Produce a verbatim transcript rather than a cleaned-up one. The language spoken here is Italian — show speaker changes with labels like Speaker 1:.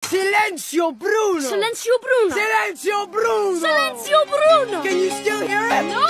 Speaker 1: Silenzio Bruno!
Speaker 2: Silenzio Bruno!
Speaker 1: Silenzio Bruno!
Speaker 2: Silenzio Bruno!
Speaker 1: Can you still hear it?
Speaker 2: No!